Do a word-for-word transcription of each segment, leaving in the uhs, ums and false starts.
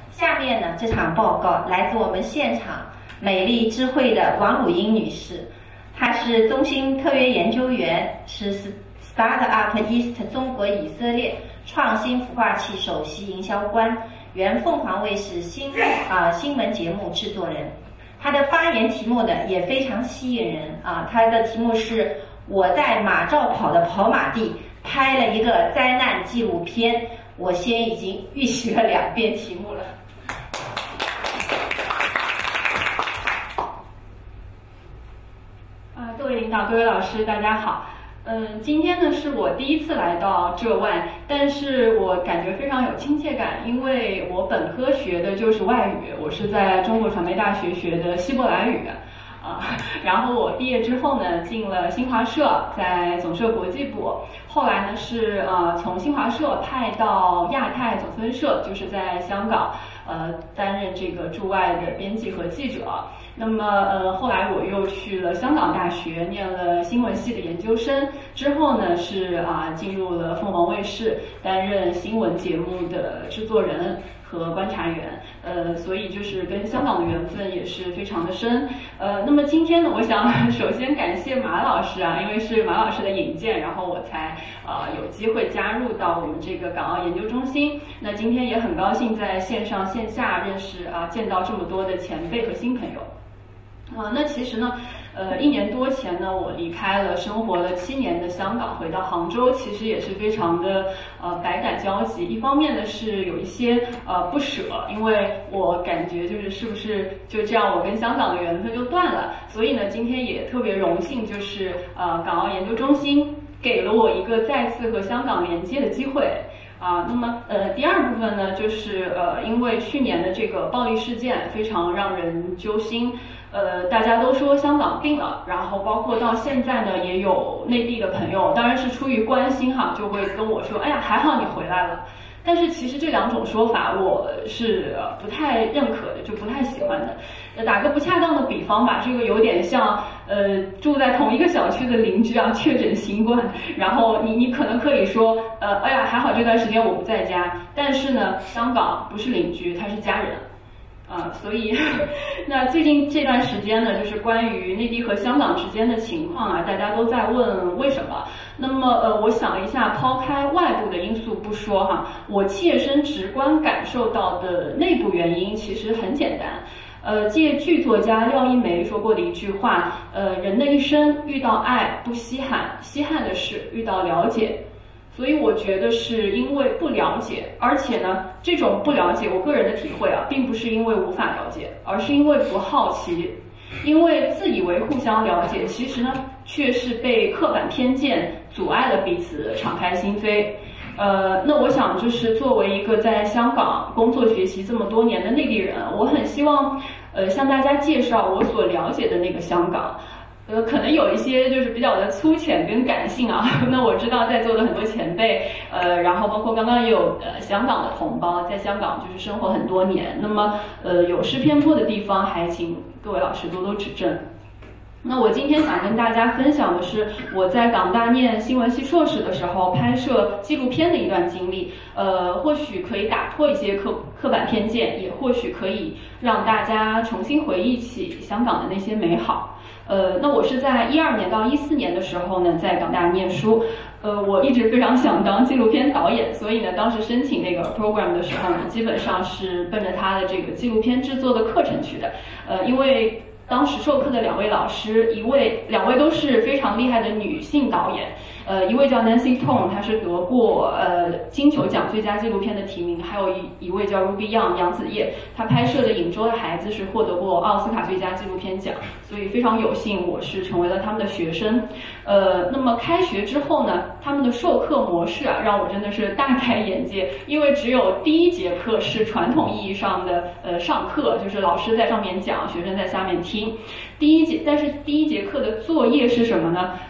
下面呢，这场报告来自我们现场美丽智慧的王鲁英女士，她是中心特约研究员，是 Startup East 中国以色列创新孵化器首席营销官，原凤凰卫视新啊、呃、新闻节目制作人。她的发言题目呢也非常吸引人啊，她的题目是我在马照跑的跑马地拍了一个灾难纪录片。我先已经预习了两遍题目了。 啊，各位领导、各位老师，大家好。嗯，今天呢是我第一次来到浙外，但是我感觉非常有亲切感，因为我本科学的就是外语，我是在中国传媒大学学的希伯来语。啊，然后我毕业之后呢，进了新华社，在总社国际部，后来呢是呃从新华社派到亚太总分社，就是在香港，呃担任这个驻外的编辑和记者。那么呃后来我又去了香港大学，念了新闻系的研究生，之后呢是啊、呃、进入了凤凰卫视，担任新闻节目的制作人和观察员，呃，所以就是跟香港的缘分也是非常的深，呃，那么今天呢，我想首先感谢马老师啊，因为是马老师的引荐，然后我才呃有机会加入到我们这个港澳研究中心。那今天也很高兴在线上线下认识啊，见到这么多的前辈和新朋友。啊，那其实呢，呃，一年多前呢，我离开了生活了七年的香港，回到杭州，其实也是非常的呃百感交集。一方面呢是有一些呃不舍，因为我感觉就是是不是就这样我跟香港的缘分就断了，所以呢今天也特别荣幸，就是呃港澳研究中心给了我一个再次和香港连接的机会。啊，那么呃，第二部分呢，就是呃，因为去年的这个暴力事件非常让人揪心，呃，大家都说香港病了，然后包括到现在呢，也有内地的朋友，当然是出于关心哈，就会跟我说，哎呀，还好你回来了。但是其实这两种说法我是不太认可的，就不太喜欢的。呃，打个不恰当的比方吧，这个有点像呃住在同一个小区的邻居啊确诊新冠，然后你你可能可以说呃哎呀还好这段时间我不在家，但是呢香港不是邻居，他是家人。啊，所以，那最近这段时间呢，就是关于内地和香港之间的情况啊，大家都在问为什么。那么，呃，我想了一下，抛开外部的因素不说哈，我切身直观感受到的内部原因其实很简单。呃，借剧作家廖一梅说过的一句话，呃，人的一生遇到爱不稀罕，稀罕的是遇到了解。所以我觉得是因为不了解，而且呢，这种不了解，我个人的体会啊，并不是因为无法了解，而是因为不好奇，因为自以为互相了解，其实呢，却是被刻板偏见阻碍了彼此敞开心扉。呃，那我想就是作为一个在香港工作学习这么多年的内地人，我很希望呃向大家介绍我所了解的那个香港。呃，可能有一些就是比较的粗浅跟感性啊。那我知道在座的很多前辈，呃，然后包括刚刚也有呃香港的同胞，在香港就是生活很多年。那么呃有失偏颇的地方，还请各位老师多多指正。那我今天想跟大家分享的是我在港大念新闻系硕士的时候拍摄纪录片的一段经历，呃，或许可以打破一些刻刻板偏见，也或许可以让大家重新回忆起香港的那些美好。呃，那我是在一二年到一四年的时候呢，在港大念书。呃，我一直非常想当纪录片导演，所以呢，当时申请那个 program 的时候呢，基本上是奔着他的这个纪录片制作的课程去的。呃，因为当时授课的两位老师，一位两位都是非常厉害的女性导演，呃，一位叫 Nancy Tong， 她是得过呃金球奖最佳纪录片的提名，还有一一位叫 Ruby Young 杨子叶，她拍摄的《影洲的孩子》是获得过奥斯卡最佳纪录片奖，所以非常有幸我是成为了他们的学生。呃，那么开学之后呢，他们的授课模式啊，让我真的是大开眼界，因为只有第一节课是传统意义上的呃上课，就是老师在上面讲，学生在下面听。第一节，但是第一节课的作业是什么呢？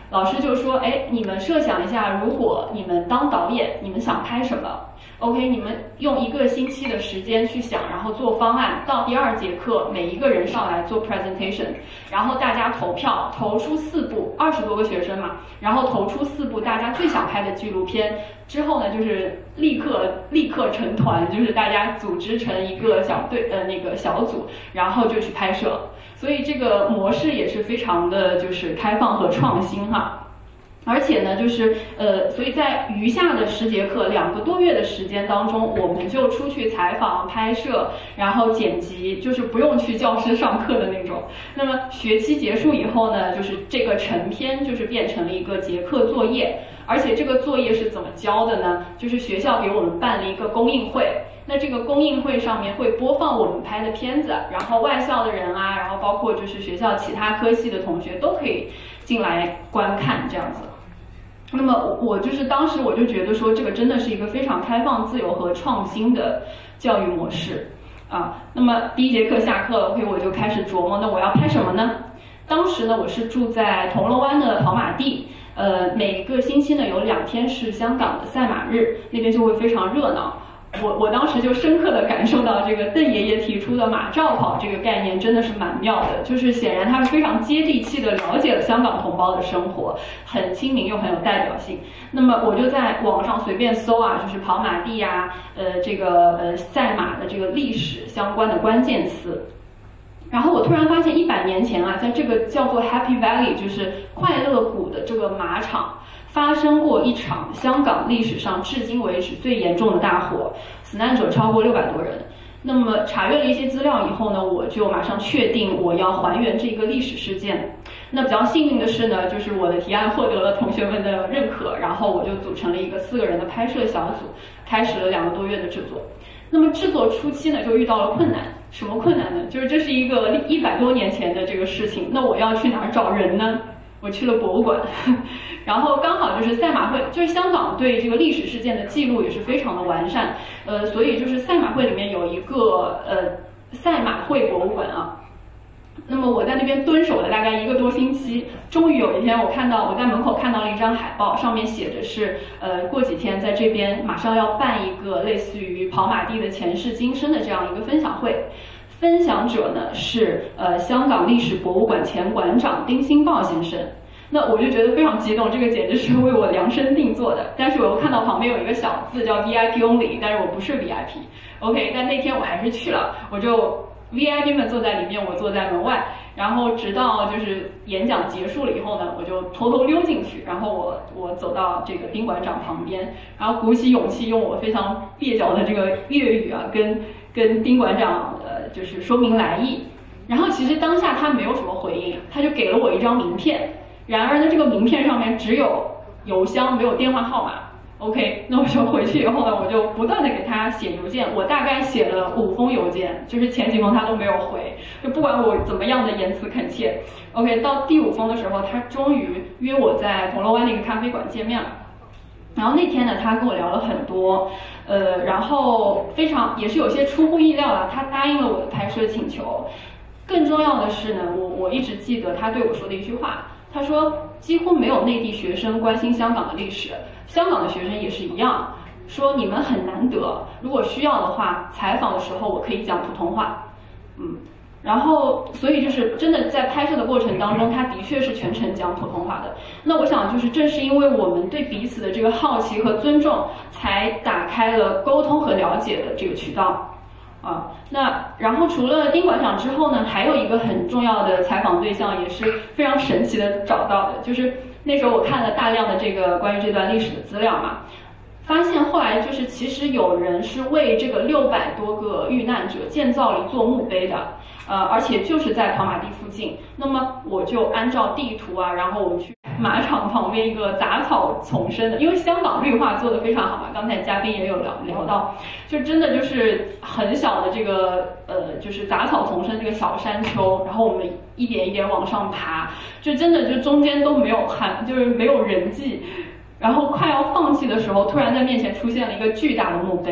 老师就说，哎，你们设想一下，如果你们当导演，你们想拍什么 ？OK， 你们用一个星期的时间去想，然后做方案。到第二节课，每一个人上来做 presentation， 然后大家投票，投出四部，二十多个学生嘛，然后投出四部大家最想拍的纪录片。之后呢，就是立刻立刻成团，就是大家组织成一个小队呃那个小组，然后就去拍摄。所以这个模式也是非常的就是开放和创新哈。而且呢，就是呃，所以在余下的十节课两个多月的时间当中，我们就出去采访、拍摄，然后剪辑，就是不用去教室上课的那种。那么学期结束以后呢，就是这个成片就是变成了一个节课作业，而且这个作业是怎么交的呢？就是学校给我们办了一个公映会。那这个公映会上面会播放我们拍的片子，然后外校的人啊，然后包括就是学校其他科系的同学都可以进来观看这样子。那么我就是当时我就觉得说，这个真的是一个非常开放、自由和创新的教育模式啊。那么第一节课下课了 ，OK， 我就开始琢磨，那我要拍什么呢？当时呢，我是住在铜锣湾的跑马地，呃，每个星期呢有两天是香港的赛马日，那边就会非常热闹。我我当时就深刻的感受到这个邓爷爷提出的马照跑这个概念真的是蛮妙的，就是显然他是非常接地气的了解了香港同胞的生活，很亲民又很有代表性。那么我就在网上随便搜啊，就是跑马地呀、啊，呃这个呃赛马的这个历史相关的关键词。然后我突然发现，一百年前啊，在这个叫做 Happy Valley， 就是快乐谷的这个马场，发生过一场香港历史上至今为止最严重的大火，死难者超过六百多人。那么查阅了一些资料以后呢，我就马上确定我要还原这个历史事件。那比较幸运的是呢，就是我的提案获得了同学们的认可，然后我就组成了一个四个人的拍摄小组，开始了两个多月的制作。那么制作初期呢，就遇到了困难。什么困难呢？就是这是一个一百多年前的这个事情，那我要去哪儿找人呢？我去了博物馆，然后刚好就是赛马会，就是香港对这个历史事件的记录也是非常的完善，呃，所以就是赛马会里面有一个呃赛马会博物馆啊。那么我在那边蹲守了大概一个多星期，终于有一天我看到我在门口看到了一张海报，上面写着是呃过几天在这边马上要办一个类似于跑马地的前世今生的这样一个分享会。分享者呢是呃香港历史博物馆前馆长丁新豹先生。那我就觉得非常激动，这个简直是为我量身定做的。但是我又看到旁边有一个小字叫 V I P only， 但是我不是 V I P。OK， 但那天我还是去了，我就 V I P 们坐在里面，我坐在门外。然后直到就是演讲结束了以后呢，我就偷偷溜进去，然后我我走到这个丁馆长旁边，然后鼓起勇气用我非常蹩脚的这个粤语啊，跟跟丁馆长呃就是说明来意。然后其实当下他没有什么回应，他就给了我一张名片。然而呢，这个名片上面只有邮箱，没有电话号码。OK， 那我就回去以后呢，我就不断的给他写邮件，我大概写了五封邮件，就是前几封他都没有回，就不管我怎么样的言辞恳切。OK， 到第五封的时候，他终于约我在铜锣湾那个咖啡馆见面了。然后那天呢，他跟我聊了很多，呃，然后非常也是有些出乎意料了，他答应了我的拍摄请求。更重要的是呢，我我一直记得他对我说的一句话，他说几乎没有内地学生关心香港的历史，香港的学生也是一样，说你们很难得，如果需要的话，采访的时候我可以讲普通话，嗯，然后所以就是真的在拍摄的过程当中，他的确是全程讲普通话的。那我想就是正是因为我们对彼此的这个好奇和尊重，才打开了沟通和了解的这个渠道。啊，那然后除了丁馆长之后呢，还有一个很重要的采访对象，也是非常神奇的找到的，就是那时候我看了大量的这个关于这段历史的资料嘛，发现后来就是其实有人是为这个六百多个遇难者建造了一座墓碑的，呃，而且就是在跑马地附近。那么我就按照地图啊，然后我们去马场旁边一个杂草丛生的，因为香港绿化做得非常好嘛，刚才嘉宾也有聊聊到，就真的就是很小的这个呃，就是杂草丛生这个小山丘，然后我们一点一点往上爬，就真的就中间都没有寒，就是没有人迹。然后快要放弃的时候，突然在面前出现了一个巨大的墓碑，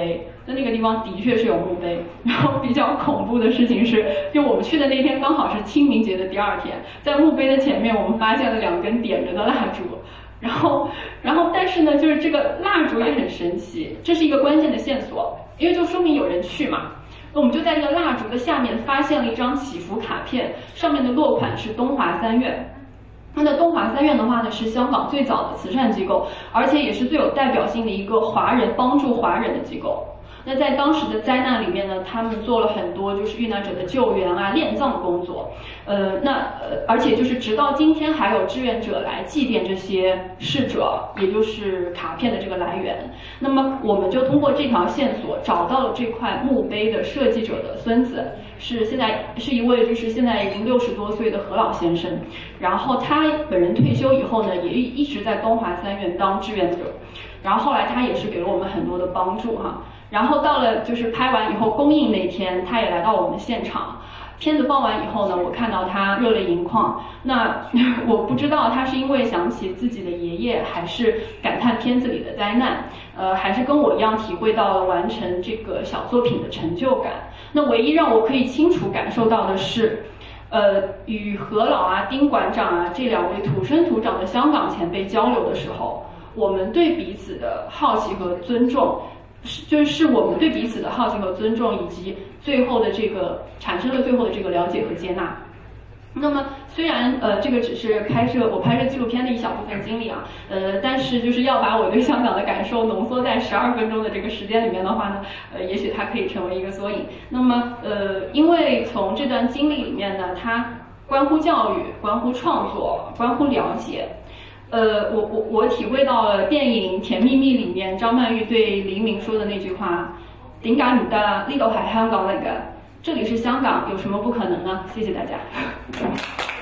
那那个地方的确是有墓碑。然后比较恐怖的事情是，就我们去的那天刚好是清明节的第二天，在墓碑的前面我们发现了两根点着的蜡烛。然后，然后，但是呢，就是这个蜡烛也很神奇，这是一个关键的线索，因为就说明有人去嘛。那我们就在这个蜡烛的下面发现了一张祈福卡片，上面的落款是东华三院。那的东华三院的话呢，是香港最早的慈善机构，而且也是最有代表性的一个华人帮助华人的机构。那在当时的灾难里面呢，他们做了很多就是遇难者的救援啊、殓葬的工作，呃，那呃，而且就是直到今天还有志愿者来祭奠这些逝者，也就是卡片的这个来源。那么我们就通过这条线索找到了这块墓碑的设计者的孙子，是现在是一位就是现在已经六十多岁的何老先生。然后他本人退休以后呢，也一直在东华三院当志愿者。然后后来他也是给了我们很多的帮助哈。然后到了就是拍完以后公映那天，他也来到我们现场。片子放完以后呢，我看到他热泪盈眶。那我不知道他是因为想起自己的爷爷，还是感叹片子里的灾难，呃，还是跟我一样体会到了完成这个小作品的成就感。那唯一让我可以清楚感受到的是，呃，与何老啊、丁馆长啊这两位土生土长的香港前辈交流的时候，我们对彼此的好奇和尊重。是，就是我们对彼此的好奇和尊重，以及最后的这个产生了最后的这个了解和接纳。那么虽然呃这个只是拍摄我拍摄纪录片的一小部分经历啊，呃，但是就是要把我对香港的感受浓缩在十二分钟的这个时间里面的话呢，呃，也许它可以成为一个缩影。那么呃，因为从这段经历里面呢，它关乎教育，关乎创作，关乎了解。呃，我我我体会到了电影《甜蜜蜜》里面张曼玉对黎明说的那句话：“點解唔得？呢度係香港嚟嘅，這裡是香港，有什麼不可能呢？”謝謝大家。